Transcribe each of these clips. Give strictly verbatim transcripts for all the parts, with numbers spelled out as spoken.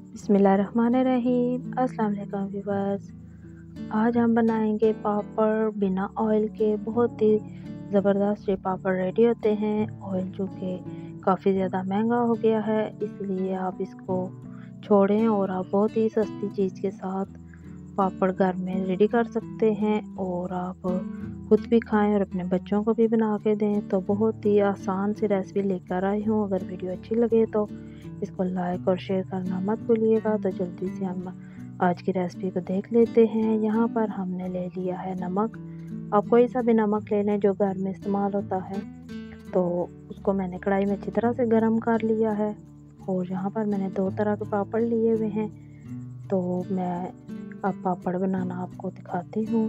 बिस्मिल्लाहिर्रहमानिर्रहीम। अस्सलाम वालेकुम व्यूअर्स। आज हम बनाएंगे पापड़ बिना ऑयल के। बहुत ही ज़बरदस्त ये पापड़ रेडी होते हैं। ऑयल जो कि काफ़ी ज़्यादा महंगा हो गया है, इसलिए आप इसको छोड़ें और आप बहुत ही सस्ती चीज़ के साथ पापड़ घर में रेडी कर सकते हैं और आप खुद भी खाएं और अपने बच्चों को भी बना के दें। तो बहुत ही आसान सी रेसिपी लेकर आई हूँ। अगर वीडियो अच्छी लगे तो इसको लाइक और शेयर करना मत भूलिएगा। तो जल्दी से हम आज की रेसिपी को देख लेते हैं। यहाँ पर हमने ले लिया है नमक। आप कोई सा भी नमक ले लें जो घर में इस्तेमाल होता है। तो उसको मैंने कढ़ाई में अच्छी तरह से गर्म कर लिया है और यहाँ पर मैंने दो तरह के पापड़ लिए हुए हैं। तो मैं अब पापड़ बनाना आपको दिखाती हूँ।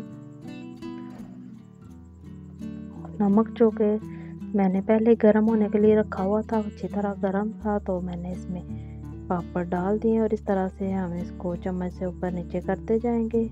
नमक जो कि मैंने पहले गर्म होने के लिए रखा हुआ था, अच्छी तरह गर्म था, तो मैंने इसमें पापड़ डाल दिए और इस तरह से हम इसको चम्मच से ऊपर नीचे करते जाएंगे।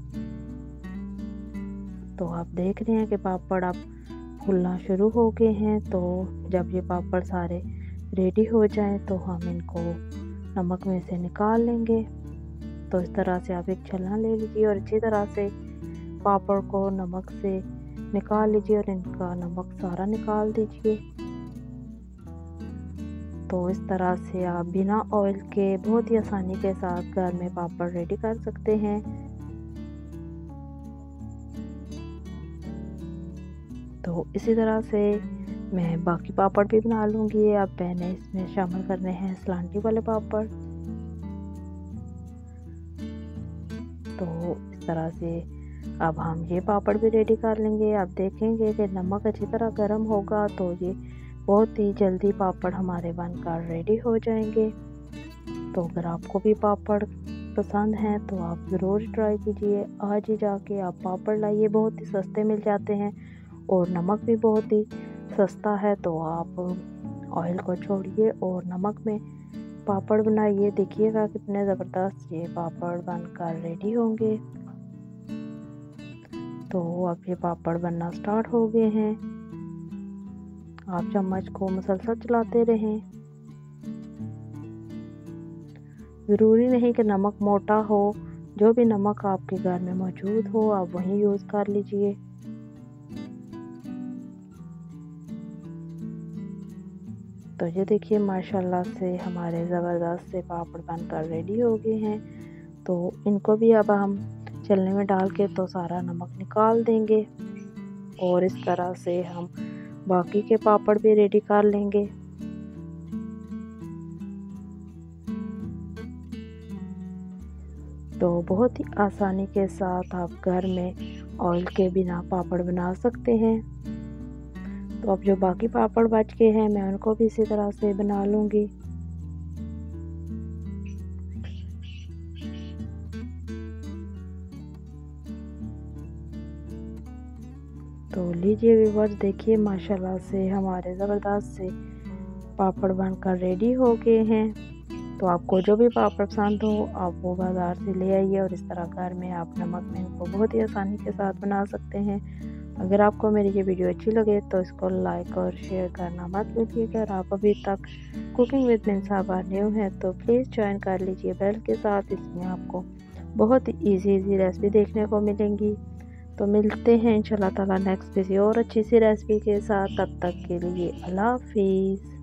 तो आप देख रहे हैं कि पापड़ अब फूलना शुरू हो गए हैं। तो जब ये पापड़ सारे रेडी हो जाएं तो हम इनको नमक में से निकाल लेंगे। तो इस तरह से आप एक छलना ले लीजिए और अच्छी तरह से पापड़ को नमक से निकाल लीजिए और इनका नमक सारा निकाल दीजिए। तो इस तरह से आप बिना ऑयल के बहुत ही आसानी के साथ घर में पापड़ रेडी कर सकते हैं। तो इसी तरह से मैं बाकी पापड़ भी बना लूँगी। अब मैंने इसमें शामिल करने हैं सलांटी वाले पापड़। तो इस तरह से अब हम ये पापड़ भी रेडी कर लेंगे। आप देखेंगे कि नमक अच्छी तरह गर्म होगा तो ये बहुत ही जल्दी पापड़ हमारे बनकर रेडी हो जाएंगे। तो अगर आपको भी पापड़ पसंद हैं तो आप ज़रूर ट्राई कीजिए। आज ही जाके आप पापड़ लाइए, बहुत ही सस्ते मिल जाते हैं और नमक भी बहुत ही सस्ता है। तो आप ऑयल को छोड़िए और नमक में पापड़ बनाइए। देखिएगा कितने ज़बरदस्त ये पापड़ बनकर रेडी होंगे। तो अब ये पापड़ बनना स्टार्ट हो गए हैं। आप चम्मच को मुसलसल चलाते रहें। ज़रूरी नहीं कि नमक मोटा हो, जो भी नमक आपके घर में मौजूद हो आप वही यूज़ कर लीजिए। तो ये देखिए माशाल्लाह से हमारे ज़बरदस्त से पापड़ बनकर रेडी हो गए हैं। तो इनको भी अब हम चलने में डाल के तो सारा नमक निकाल देंगे और इस तरह से हम बाकी के पापड़ भी रेडी कर लेंगे। तो बहुत ही आसानी के साथ आप घर में ऑयल के बिना पापड़ बना सकते हैं। तो अब जो बाकी पापड़ बच गए हैं मैं उनको भी इसी तरह से बना लूँगी। तो लीजिए व्यूअर्स, देखिए माशाल्लाह से हमारे ज़बरदस्त से पापड़ बनकर रेडी हो गए हैं। तो आपको जो भी पापड़ पसंद हो आप वो बाज़ार से ले आइए और इस तरह घर में आप नमक में इनको बहुत ही आसानी के साथ बना सकते हैं। अगर आपको मेरी ये वीडियो अच्छी लगे तो इसको लाइक और शेयर करना मत भूलिएगा। अगर आप अभी तक कुकिंग विद मिनसाबा न्यू हैं तो प्लीज़ ज्वाइन कर लीजिए बेल के साथ। इसमें आपको बहुत ही ईजी ईजी रेसिपी देखने को मिलेंगी। तो मिलते हैं इंशाल्लाह ताला नेक्स्ट किसी और अच्छी सी रेसिपी के साथ। तब तक के लिए अल्लाह हाफिज़।